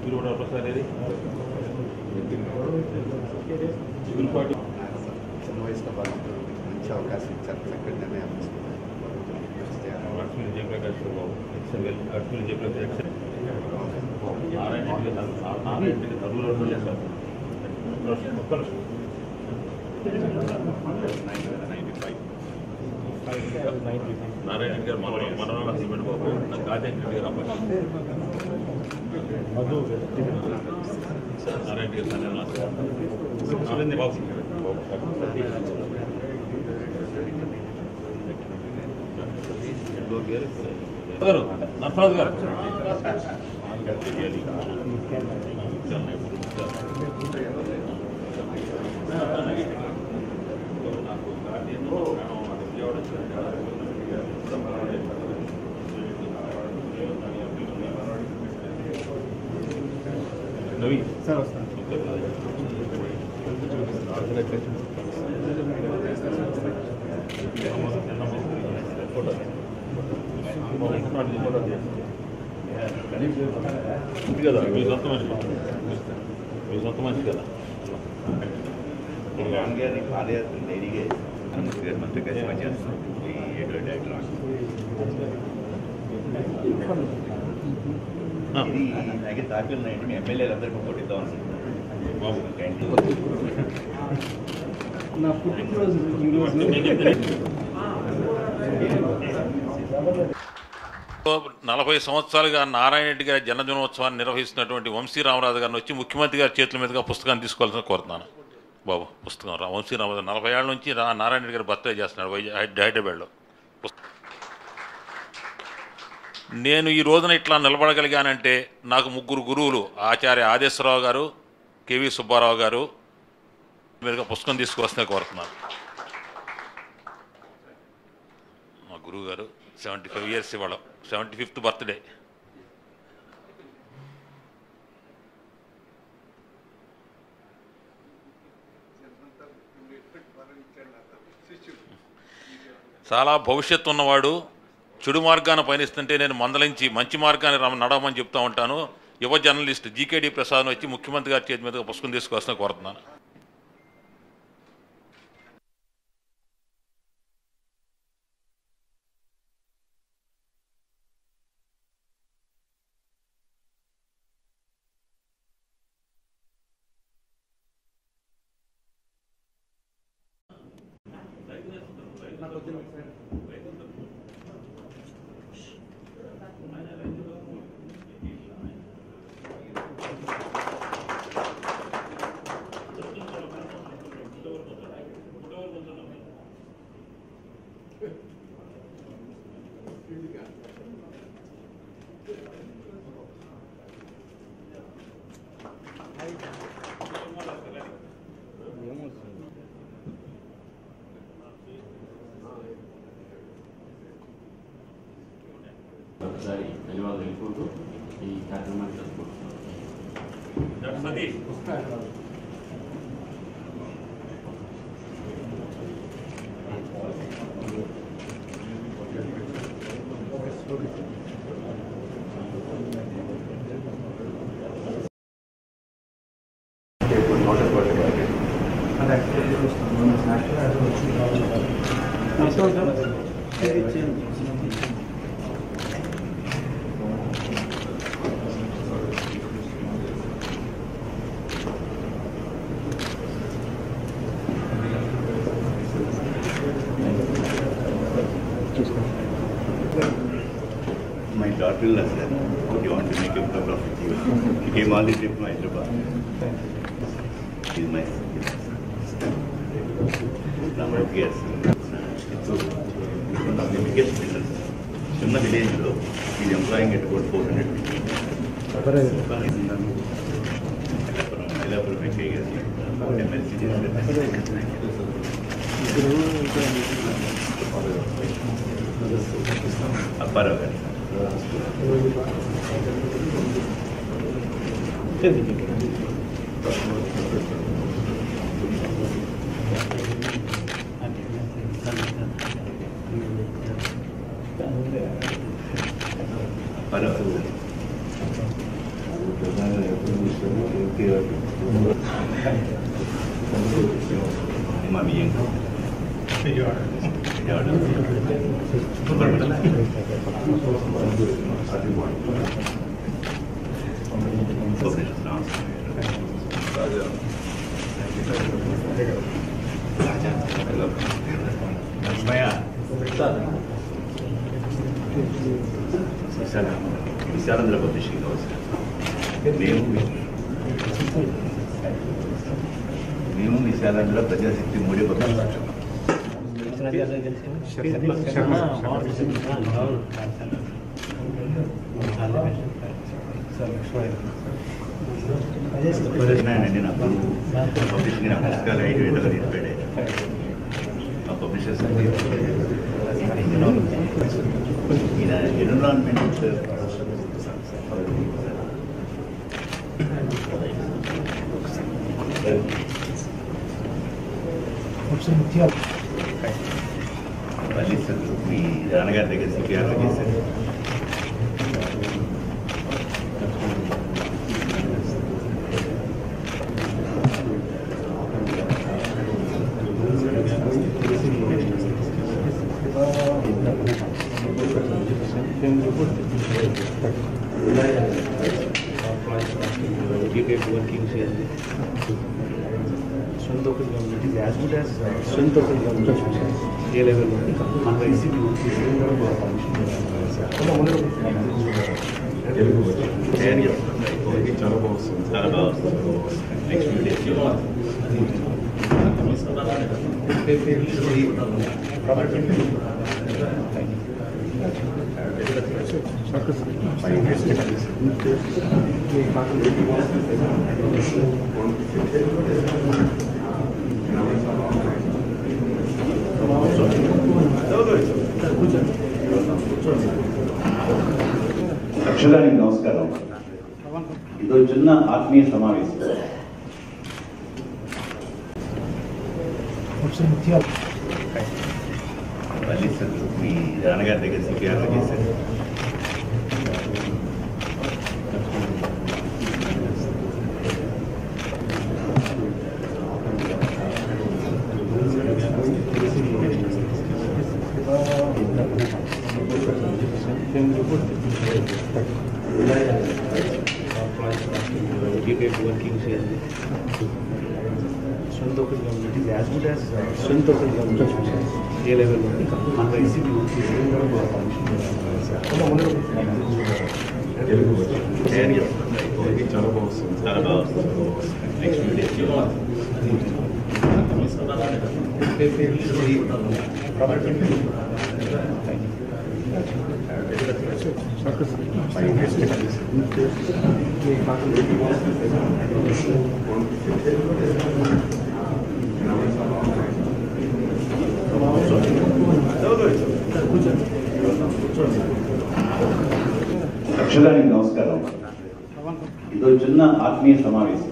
చిన్న వయసులో బాగా మంచి అవకాశం ఇచ్చారు. చక్కటి నిర్ణయం నారాయణ గారు మనోహర సిమెంట్ బాబు నాకు గాంధీ గారు అబ్బాయి నారాయణ గారు బాబు నర్సరాజు గారు నవీ సార్ వస్తాను. కదా మీ సొంత మనిషి కదా గాంధీ పాదయాత్ర డైరీగా మంత్రి కలిసి పనిచేస్తాం. ఇది అలాగే తాపీలు ఉన్నాయండి. మీ ఎమ్మెల్యేలు అందరికీ కొట్టిద్దాం నా పుట్టినరోజు 40 సంవత్సరాలుగా నారాయణ రెడ్డి గారి జన్మదినోత్సవాన్ని నిర్వహిస్తున్నటువంటి వంశీ రామరాజు గారిని వచ్చి ముఖ్యమంత్రి గారి చేతుల మీదుగా పుస్తకాన్ని తీసుకోవాల్సిన కోరుతున్నాను. బాబు పుస్తకం వంశీ రామరాజు 40 ఏళ్ళ నుంచి నారాయణ రెడ్డి గారు బర్త్డే చేస్తున్నాడు హైదరాబాద్లో. నేను ఈ రోజున ఇట్లా నిలబడగలిగానంటే నాకు 3 గురువులు ఆచార్య ఆదేశ్వరరావు గారు, కేవీ సుబ్బారావు గారు మీదుగా పుస్తకం తీసుకువస్తే కోరుతున్నాను. మా గురువు గారు 75 ఇయర్స్ ఇవాళ 75th బర్త్డే. చాలా భవిష్యత్తు ఉన్నవాడు. చెడు మార్గాన్ని పయనిస్తుంటే నేను మందలించి మంచి మార్గాన్ని నడవమని చెప్తూ ఉంటాను. యువ జర్నలిస్ట్ జీకేడి ప్రసాద్ వచ్చి ముఖ్యమంత్రి గారి చేతి మీదుగా పుస్తకం తీసుకొస్తున్నా కోరుతున్నాను. ఒకసారి ధన్యవాదాలు తెలుపుకుంటూ ఈ కార్యక్రమాన్ని జరుపుకుంటున్నాం. My daughter-in-law said, "Do you want to make a photograph with you?" She came all the way from Hyderabad. She's my sister. Number of years. So, one of the biggest builders. చిన్న విలేజ్లో ఇది employing at about 400 Mylapuram Venkayya గారి MLC Apparao గారు మా బియ్యం విశాలంధ్ర publishing house మేము విశాలంధ్ర ప్రజాశక్తి మూడే publishing అండి నాకు పబ్లిషింగ్ నా పుస్తకాలు 5 ఏళ్ళగా నిలిపాడే మా పబ్లిషర్స్ ఎన్విరాన్మెంట్ మీ నాన్నగారి దగ్గర సిపిఆర్లో చేశారు. As good as strength of the A level on the ICP. Next few days. అక్షరానికి నమస్కారం. ఇదో చిన్న ఆత్మీయ సమావేశం. మీ నాన్నగారి దగ్గర సిపిఆర్లో చేశారు. As good as strength of the A level on the ICP. Next few days. అక్షరానికి నమస్కారం. ఇదో చిన్న ఆత్మీయ సమావేశం.